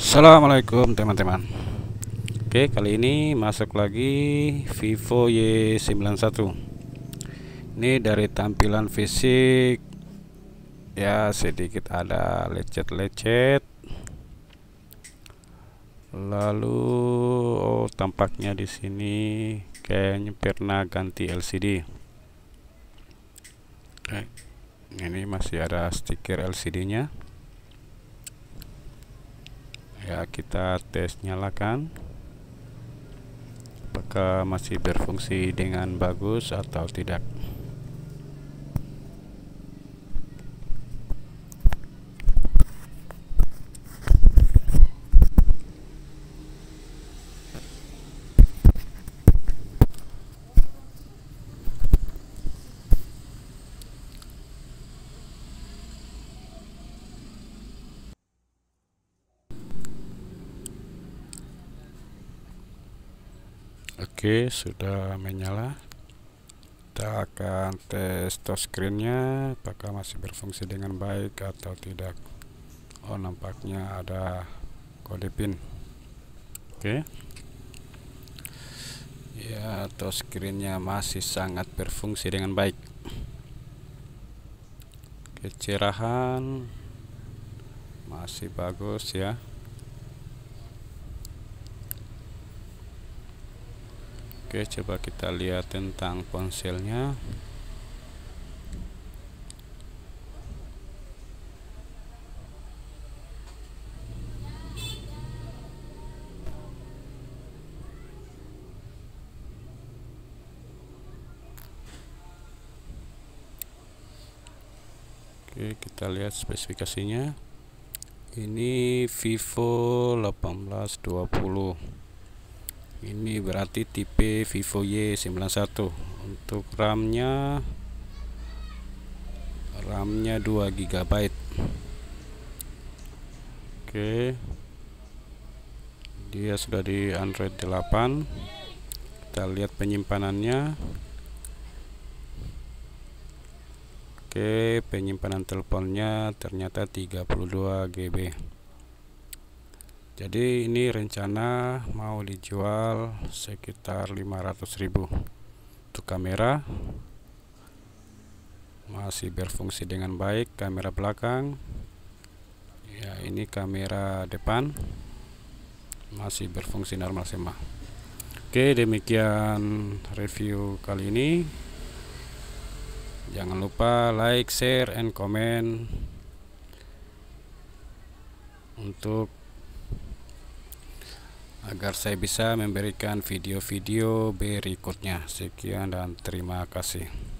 Assalamualaikum teman-teman. Oke, kali ini masuk lagi Vivo Y91. Ini dari tampilan fisik ya sedikit ada lecet-lecet. Lalu tampaknya di sini kayaknya pernah ganti LCD. Oke, ini masih ada stiker LCD-nya. Ya, kita tes nyalakan apakah masih berfungsi dengan bagus atau tidak. Oke, sudah menyala. Kita akan tes touchscreen-nya apakah masih berfungsi dengan baik atau tidak. Oh, nampaknya ada kode PIN. Oke. Ya, touchscreen-nya masih sangat berfungsi dengan baik. Kecerahan masih bagus ya. Oke, coba kita lihat tentang ponselnya. Oke, kita lihat spesifikasinya. Ini Vivo 1820. Ini berarti tipe Vivo Y91. Untuk RAM-nya 2 GB. Oke. Dia sudah di Android 8. Kita lihat penyimpanannya. Oke, penyimpanan teleponnya ternyata 32 GB. Jadi ini rencana mau dijual sekitar 500.000. Untuk kamera masih berfungsi dengan baik. Kamera belakang ya, ini kamera depan masih berfungsi normal semua. Oke, demikian review kali ini. Jangan lupa like, share, and comment untuk agar saya bisa memberikan video-video berikutnya. Sekian dan terima kasih.